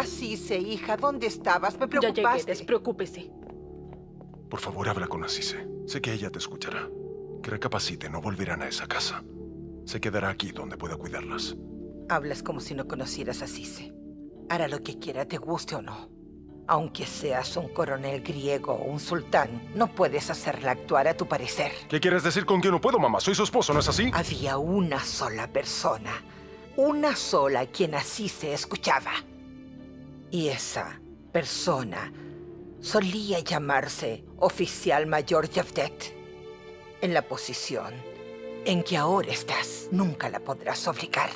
Asise, hija, ¿dónde estabas? Me Ya llegué, preocupaste. despreocúpese. Por favor, habla con Asise. Sé que ella te escuchará. Que recapacite, no volverán a esa casa. Se quedará aquí donde pueda cuidarlas. Hablas como si no conocieras a Asise. Hará lo que quiera, te guste o no. Aunque seas un coronel griego o un sultán, no puedes hacerla actuar a tu parecer. ¿Qué quieres decir con que no puedo, mamá? Soy su esposo, ¿no es así? Había una sola persona, una sola a quien Asise escuchaba. Y esa persona solía llamarse Oficial Mayor Jevdet. En la posición en que ahora estás, nunca la podrás obligar.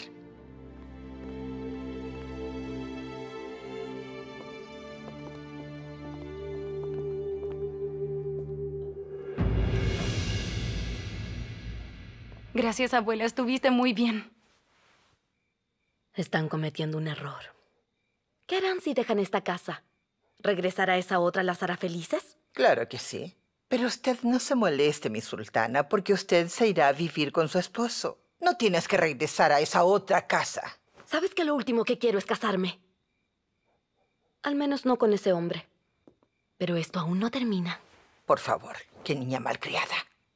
Gracias, abuela. Estuviste muy bien. Están cometiendo un error. ¿Qué harán si dejan esta casa? ¿Regresar a esa otra las hará felices? Claro que sí. Pero usted no se moleste, mi sultana, porque usted se irá a vivir con su esposo. No tienes que regresar a esa otra casa. ¿Sabes que lo último que quiero es casarme? Al menos no con ese hombre. Pero esto aún no termina. Por favor, qué niña malcriada.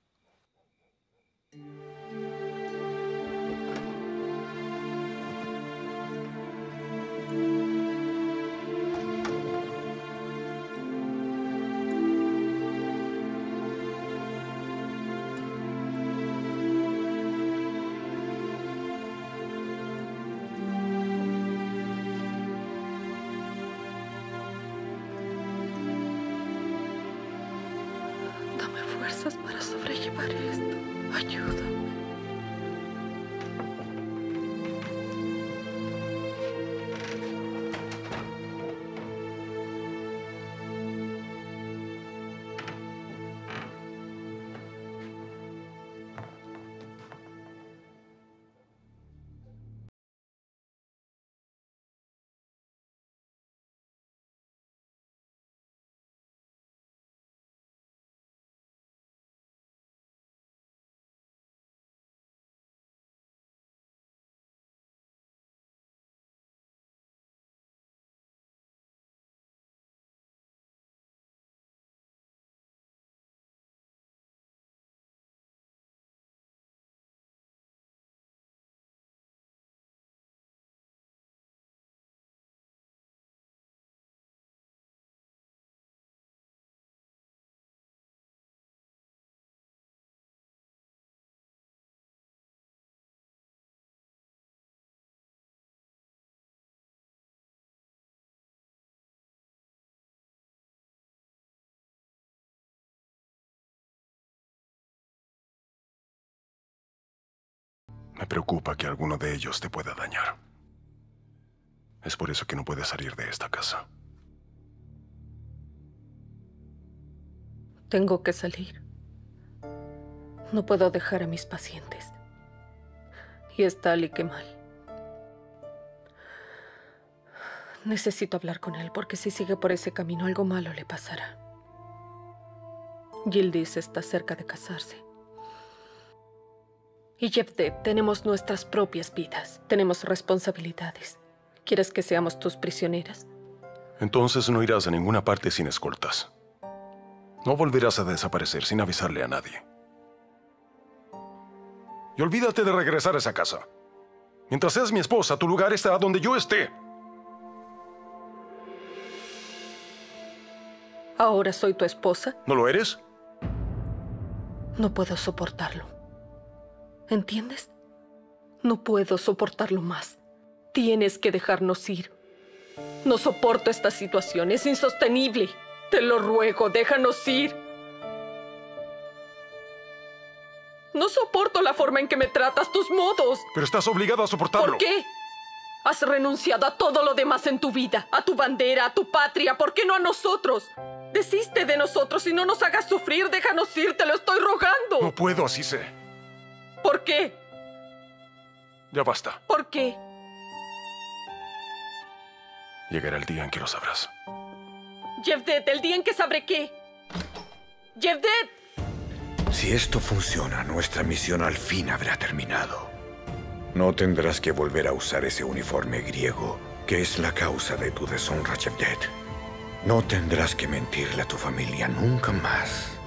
Dame fuerzas para sobrellevar esto. Ayúdame. Me preocupa que alguno de ellos te pueda dañar. Es por eso que no puedes salir de esta casa. Tengo que salir. No puedo dejar a mis pacientes. Y está Ali Kemal. Necesito hablar con él porque si sigue por ese camino algo malo le pasará. Yildiz está cerca de casarse. Y Jevdet, tenemos nuestras propias vidas. Tenemos responsabilidades. ¿Quieres que seamos tus prisioneras? Entonces no irás a ninguna parte sin escoltas. No volverás a desaparecer sin avisarle a nadie. Y olvídate de regresar a esa casa. Mientras seas mi esposa, tu lugar estará donde yo esté. ¿Ahora soy tu esposa? ¿No lo eres? No puedo soportarlo. ¿Entiendes? No puedo soportarlo más. Tienes que dejarnos ir. No soporto esta situación. Es insostenible. Te lo ruego, déjanos ir. No soporto la forma en que me tratas, tus modos. Pero estás obligado a soportarlo. ¿Por qué? Has renunciado a todo lo demás en tu vida. A tu bandera, a tu patria. ¿Por qué no a nosotros? Desiste de nosotros y no nos hagas sufrir. Déjanos ir, te lo estoy rogando. No puedo, Asise. ¿Por qué? Ya basta. ¿Por qué? Llegará el día en que lo sabrás. Jevdet, el día en que sabré qué. ¡Jevdet! Si esto funciona, nuestra misión al fin habrá terminado. No tendrás que volver a usar ese uniforme griego ¿Qué es la causa de tu deshonra, Jevdet? No tendrás que mentirle a tu familia nunca más.